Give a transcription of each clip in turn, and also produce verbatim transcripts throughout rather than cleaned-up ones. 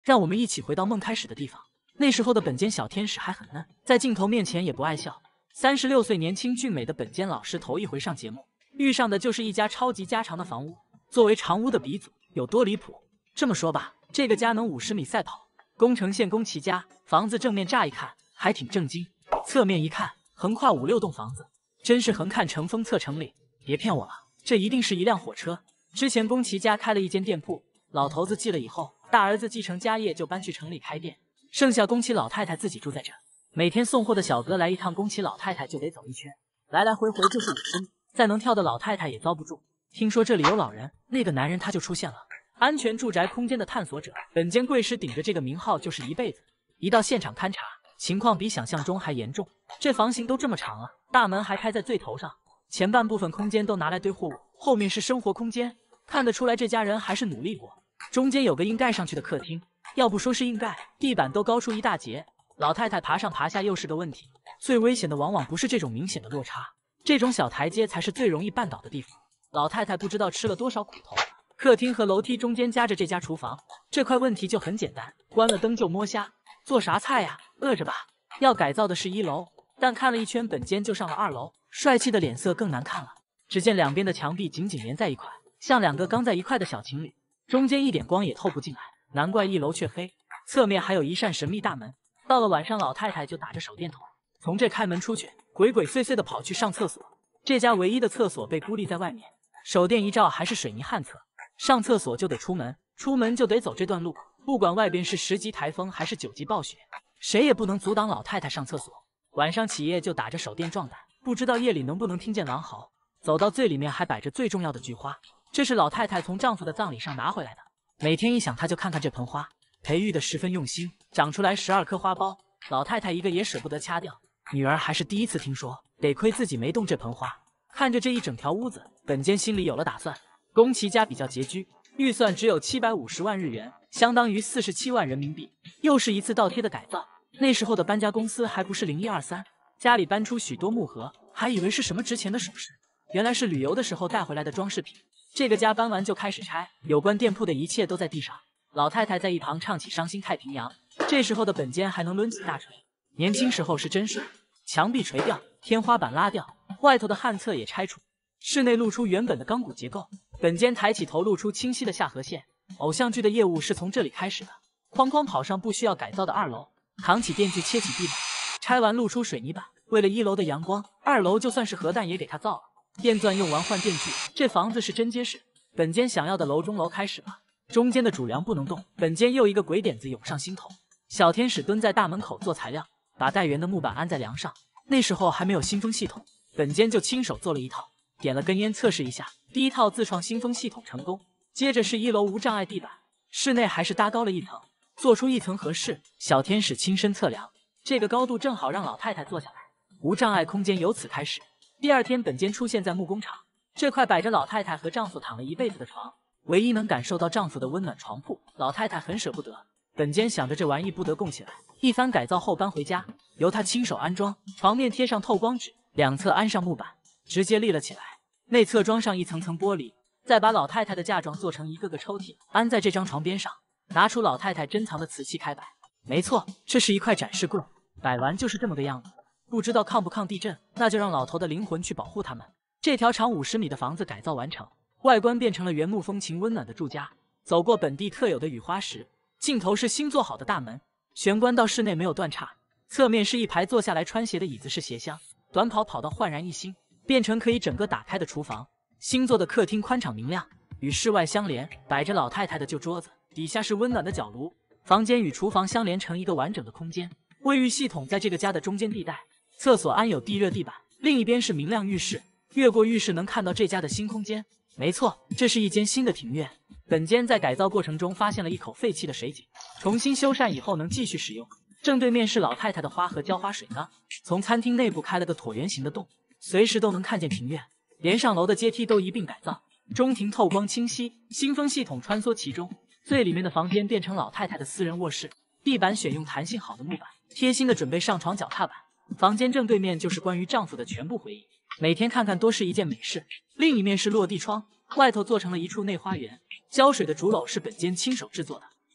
让我们一起回到梦开始的地方。那时候的本间小天使还很嫩，在镜头面前也不爱笑。三十六岁年轻俊美的本间老师头一回上节目，遇上的就是一家超级家常的房屋。作为长屋的鼻祖，有多离谱？这么说吧，这个家能五十米赛跑。宫城县宫崎家房子正面乍一看还挺正经，侧面一看横跨五六栋房子，真是横看成峰侧成岭。别骗我了，这一定是一辆火车。之前宫崎家开了一间店铺，老头子继了以后，大儿子继承家业就搬去城里开店，剩下宫崎老太太自己住在这。每天送货的小哥来一趟，宫崎老太太就得走一圈，来来回回就是五十米，再能跳的老太太也遭不住。听说这里有老人，那个男人他就出现了。安全住宅空间的探索者，本间贵师顶着这个名号就是一辈子。一到现场勘查，情况比想象中还严重。这房型都这么长了，大门还开在最头上，前半部分空间都拿来堆货物，后面是生活空间，看得出来这家人还是努力过。中间有个硬盖上去的客厅，要不说是硬盖，地板都高出一大截，老太太爬上爬下又是个问题。最危险的往往不是这种明显的落差，这种小台阶才是最容易绊倒的地方。老太太不知道吃了多少苦头。客厅和楼梯中间夹着这家厨房，这块问题就很简单，关了灯就摸虾。做啥菜呀？饿着吧。要改造的是一楼，但看了一圈本间就上了二楼，帅气的脸色更难看了。只见两边的墙壁紧紧连在一块，像两个刚在一块的小情侣，中间一点光也透不进来，难怪一楼却黑。侧面还有一扇神秘大门，到了晚上老太太就打着手电筒从这开门出去，鬼鬼祟祟的跑去上厕所。这家唯一的厕所被孤立在外面，手电一照还是水泥旱厕。上厕所就得出门，出门就得走这段路，不管外边是十级台风还是九级暴雪，谁也不能阻挡老太太上厕所。晚上起夜就打着手电壮胆，不知道夜里能不能听见狼嚎。走到最里面还摆着最重要的菊花，这是老太太从丈夫的葬礼上拿回来的。每天一想她就看看这盆花，培育的十分用心，长出来十二颗花苞，老太太一个也舍不得掐掉。女儿还是第一次听说，得亏自己没动这盆花。看着这一整条屋子，本间心里有了打算。宫崎家比较拮据，预算只有七百五十万日元，相当于四十七万人民币。又是一次倒贴的改造，那时候的搬家公司还不是零一二三，家里搬出许多木盒，还以为是什么值钱的首饰，原来是旅游的时候带回来的装饰品。这个家搬完就开始拆，有关店铺的一切都在地上。老太太在一旁唱起伤心太平洋，这时候的本间还能抡起大锤，年轻时候是真帅。墙壁垂掉，天花板拉掉，外头的旱厕也拆除，室内露出原本的钢骨结构。本间抬起头露出清晰的下颌线，偶像剧的业务是从这里开始的。哐哐跑上不需要改造的二楼，扛起电锯切起地板，拆完露出水泥板。为了一楼的阳光，二楼就算是核弹也给他造了。电钻用完换电锯，这房子是真结实。本间想要的楼中楼开始了，中间的主梁不能动。本间又一个鬼点子涌上心头，小天使蹲在大门口做材料，把带圆的木板安在梁上。那时候还没有新风系统，本间就亲手做了一套，点了根烟测试一下。第一套自创新风系统成功，接着是一楼无障碍地板，室内还是搭高了一层，做出一层合适。小天使亲身测量，这个高度正好让老太太坐下来，无障碍空间由此开始。第二天本间出现在木工厂，这块摆着老太太和丈夫躺了一辈子的床，唯一能感受到丈夫的温暖床铺，老太太很舍不得。本间想着这玩意不得供起来，一番改造后搬回家，由他亲手安装，床面贴上透光纸，两侧安上木板，直接立了起来。内侧装上一层层玻璃，再把老太太的嫁妆做成一个个抽屉，安在这张床边上，拿出老太太珍藏的瓷器开摆。没错，这是一块展示柜，摆完就是这么个样子。不知道抗不抗地震，那就让老头的灵魂去保护他们。这条长五十米的房子改造完成，外观变成了原木风情温暖的住家。走过本地特有的雨花石，尽头是新做好的大门，玄关到室内没有断岔。侧面是一排坐下来穿鞋的椅子是鞋箱，短跑跑到焕然一新，变成可以整个打开的厨房。新做的客厅宽敞明亮，与室外相连，摆着老太太的旧桌子，底下是温暖的角炉。房间与厨房相连成一个完整的空间。卫浴系统在这个家的中间地带，厕所安有地热地板，另一边是明亮浴室，越过浴室能看到这家的新空间。没错，这是一间新的庭院。本间在改造过程中发现了一口废弃的水井，重新修缮以后能继续使用。正对面是老太太的花和浇花水缸，从餐厅内部开了个椭圆形的洞，随时都能看见庭院。连上楼的阶梯都一并改造，中庭透光清晰，新风系统穿梭其中。最里面的房间变成老太太的私人卧室，地板选用弹性好的木板，贴心的准备上床脚踏板。房间正对面就是关于丈夫的全部回忆，每天看看多是一件美事。另一面是落地窗，外头做成了一处内花园，浇水的竹篓是本间亲手制作的，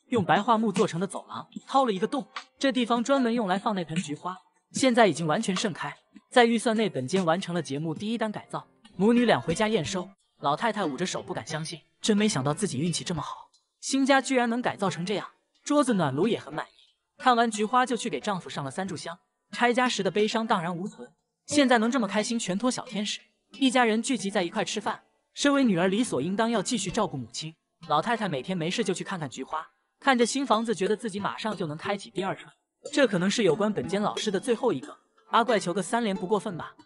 用白桦木做成的走廊，掏了一个洞，这地方专门用来放那盆菊花，现在已经完全盛开。在预算内，本间完成了节目第一单改造，母女俩回家验收。老太太捂着手不敢相信，真没想到自己运气这么好，新家居然能改造成这样。桌子暖炉也很满意，看完菊花就去给丈夫上了三炷香。拆家时的悲伤荡然无存，现在能这么开心，全托小天使。一家人聚集在一块吃饭，身为女儿理所应当要继续照顾母亲。老太太每天没事就去看看菊花，看着新房子，觉得自己马上就能开启第二春。这可能是有关本间老师的最后一个。阿怪求个三连不过分吧？